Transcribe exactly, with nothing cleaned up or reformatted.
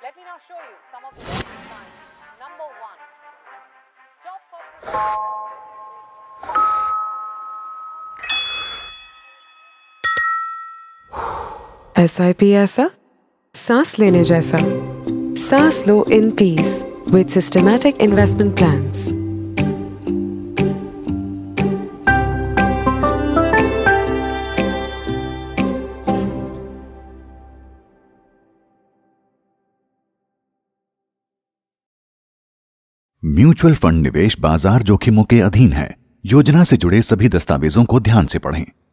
Let me now show you some of the basic signs. Number one, top corporate. S I P ऐसा, सांस लेने जैसा। सांस लो in peace with systematic investment plans. Mutual fund निवेश बाजार जोखिमों के अधीन है। योजना से जुड़े सभी दस्तावेजों को ध्यान से पढ़ें।